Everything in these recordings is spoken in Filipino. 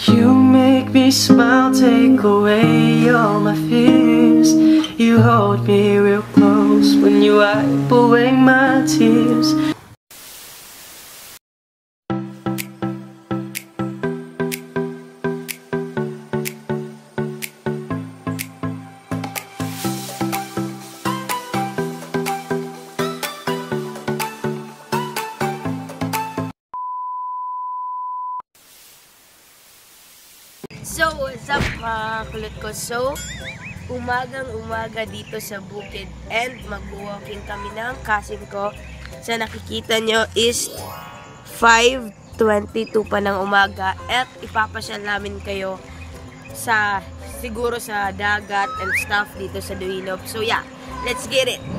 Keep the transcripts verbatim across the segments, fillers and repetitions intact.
You make me smile, take away all my fears. You hold me real close when you wipe away my tears. So, what's up mga kulit ko? So, umagang umaga dito sa bukid and mag-walking kami ng cousin ko. Sa nakikita nyo is five twenty-two pa ng umaga at ipapasyal namin kayo sa siguro sa dagat and stuff dito sa Duinop. So yeah, let's get it!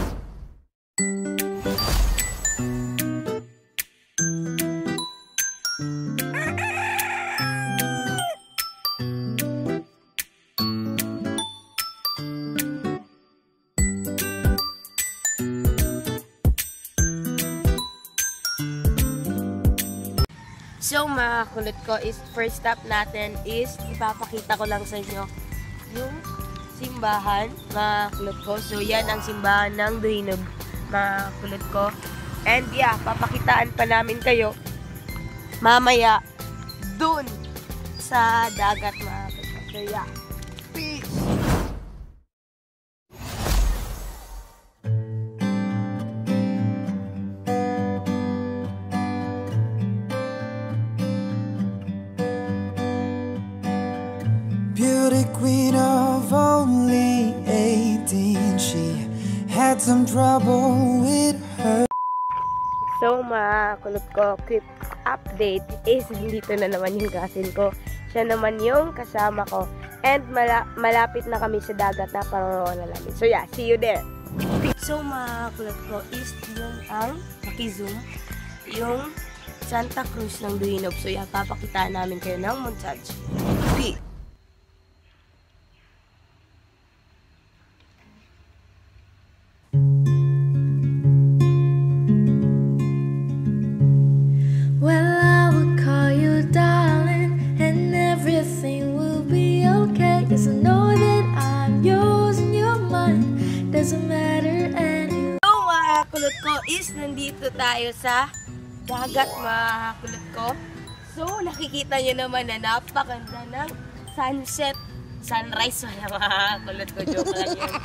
So mga kulit ko, is first stop natin is ipapakita ko lang sa inyo yung simbahan mga kulit ko. So yan ang simbahan ng Duinop mga kulit ko. And yeah, papakitaan pa namin kayo mamaya dun sa dagat mga kulit ko. So yeah, peace! Beauty queen of only eighteen, she had some trouble with her. So mga kulot ko, quick update is dito na naman yung cousin ko. Siya naman yung kasama ko. And mala malapit na kami sa dagat na pangungunan namin. So yeah, see you there. So mga kulot ko is yung ang maki-zoom yung Santa Cruz ng Duinop. So yeah, papakitaan namin kayo ng montage. Peace! Doesn't matter anyway. So mga kulot ko is nandito tayo sa dagat mga kulot ko. So nakikita nyo naman na napakaganda ng sunset, sunrise wala mga kulot ko, joke lang yun.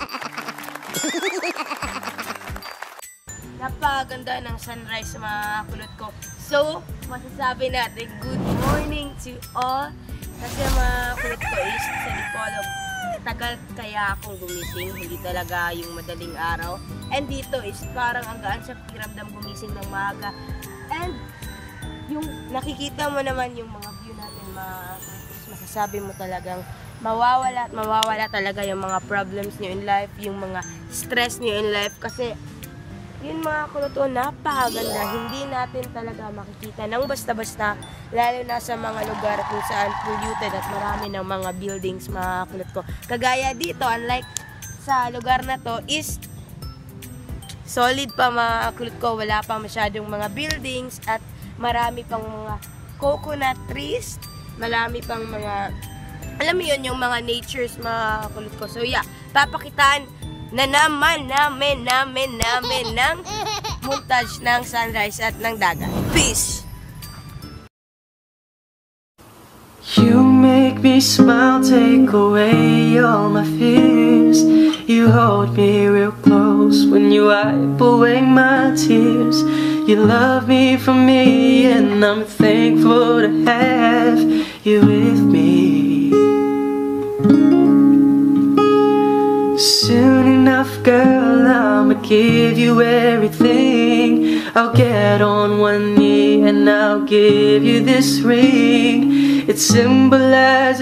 Napakaganda ng sunrise mga kulot ko. So masasabi natin good morning to all. Kasi mga kulot ko is sa Dipolog, tagal kaya akong gumising, hindi talaga yung madaling araw. And dito is parang ang gaan sa pakiramdam gumising ng maaga. And yung nakikita mo naman yung mga view natin, mga masasabi mo talagang mawawala at mawawala talaga yung mga problems nyo in life, yung mga stress nyo in life. Kasi yun mga kuloto, napakaganda. Hindi natin talaga makikita ng basta-basta, lalo na sa mga lugar kung saan polluted at marami ng mga buildings mga kulot ko. Kagaya dito, unlike sa lugar na to, is solid pa mga kulot ko. Wala pa masyadong mga buildings at marami pang mga coconut trees. Marami pang mga, alam mo yun, yung mga natures mga kulot ko. So yeah, papakitaan na naman namin, namin, namin ng montage ng sunrise at ng dagat. Peace! You make me smile, take away all my fears. You hold me real close when you wipe away my tears. You love me for me and I'm thankful to have you with me. Soon enough, girl, I'ma give you everything. I'll get on one knee and I'll give you this ring. It symbolizes.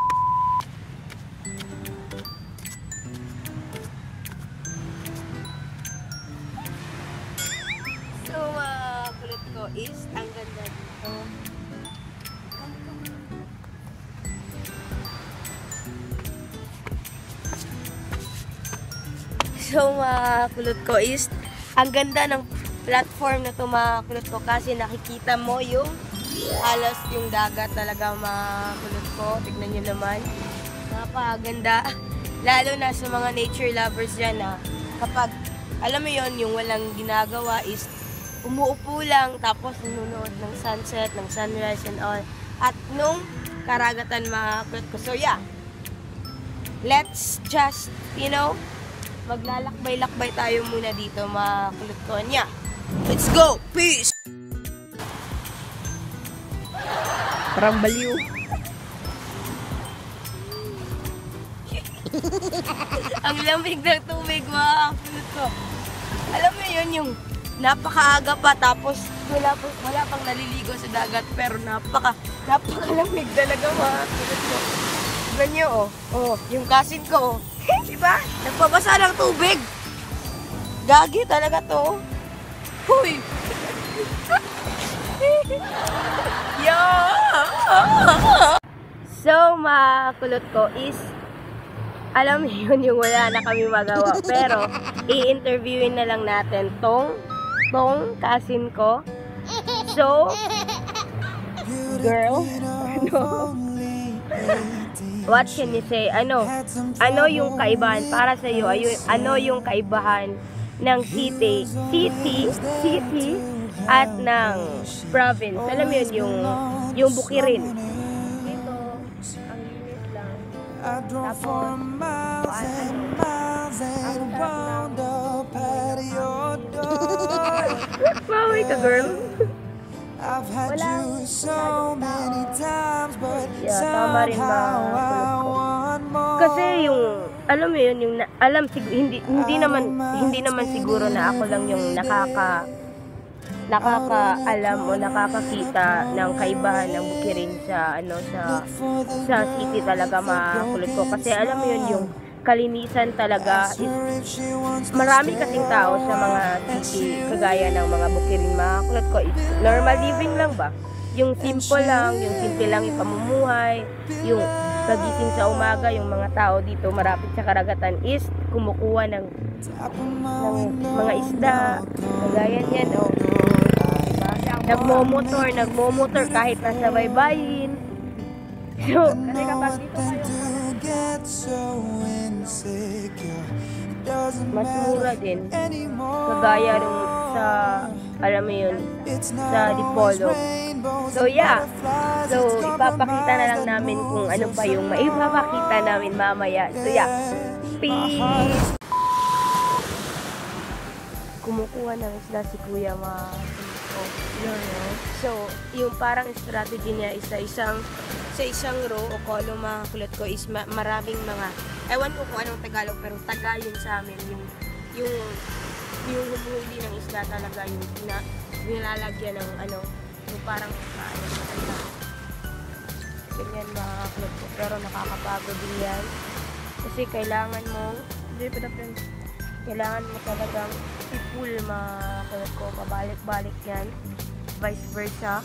So, uh, kulot ko is ang ganda dito. So, mga kulot ko is ang ganda ng platform na ito mga kulot ko kasi nakikita mo yung halos yung dagat talaga makulot ko. Tignan nyo naman. Napakaganda. Lalo na sa mga nature lovers dyan na kapag, alam mo yon yung walang ginagawa is umuupo lang tapos nanonood ng sunset, ng sunrise and all. At nung karagatan makulot ko. So yeah, let's just, you know, maglalakbay-lakbay tayo muna dito makulot ko niya. Let's go! Peace! Parang baliw. Ang lamig ng tubig, mga kulot ko. Alam mo yun, yung napakaaga pa tapos wala, pa, wala pang naliligo sa dagat pero napaka, napakalamig talaga, mga kulot ko. Diba nyo, oh. Oh, yung kasin ko, oh. Diba? Nagpabasa ng tubig. Gagi talaga to. Huy! Yeah! So, mga kulot ko is, alam niyo yun yung wala na kami magawa. Pero, i-interviewin na lang natin tong, tong kasin ko. So, girl, ano? What can you say? Ano? Ano yung kaibahan para sa iyo? Ano yung kaibahan ng city, city, city at ng province? Alam mo yun, yung yung bukirin. Dito, ang linis lang. Tapos, maway ka, girl. I've had you so many times, but yeah, tama rin ba? Kasi yung, alam mo yun, yung, alam, sig hindi, hindi naman, hindi naman siguro na ako lang yung nakaka, nakakaalam o nakakakita ng kaibahan ng bukirin sa, ano, sa, sa city talaga, makulot ko. Kasi alam mo yun, yung kalinisan talaga is, marami kasing tao sa mga city, kagaya ng mga bukirin, makulot ko, it's normal living lang ba? Yung simple lang, yung simple lang yung pamumuhay, yung pagising sa umaga, yung mga tao dito marapit sa karagatan is kumukuha ng, ng mga isda, kagaya niyan, oh. Diba? Nagmomotor, nagmomotor kahit nasa baybayin. So, kasi kapag dito kayo, mas mura din. Kagaya rin sa, alam mo yun, sa Dipolog. So yeah, so ipapakita na lang namin kung ano pa yung maipapakita namin mamaya. So yeah, peace! Kumukuha ng isda si Kuya, mga oh, so yung parang strategy niya is sa isang sa isang row o column, mga kulot ko, is ma maraming mga, ewan ko kung anong Tagalog, pero taga yun sa amin, yung yung yung humuhuli ng isda talaga, yung pina, nilalagyan ng ano, yung parang ano, ano, ganyan, mga kulot ko, pero nakakapagod din yan kasi kailangan mo, kailangan mo talagang i-pull, mga kulot ko, pabalik-balik yan, vice versa.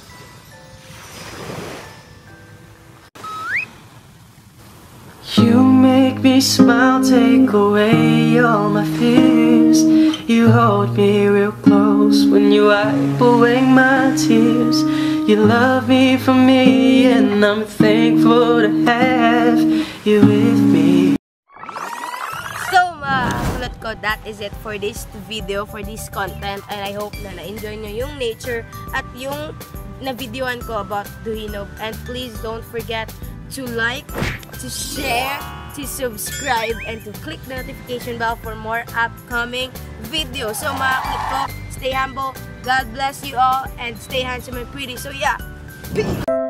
You make me smile, take away all my fears. You hold me real close when you wipe away my tears. You love me for me, and I'm thankful to have you with me. So, mga kulot ko, that is it for this video, for this content, and I hope na na-enjoy nyo yung nature at yung na-videoan ko about Duhinog. And please don't forget to like, to share, to subscribe, and to click the notification bell for more upcoming videos. So mga kulot ko, stay humble, God bless you all, and stay handsome and pretty. So yeah, peace!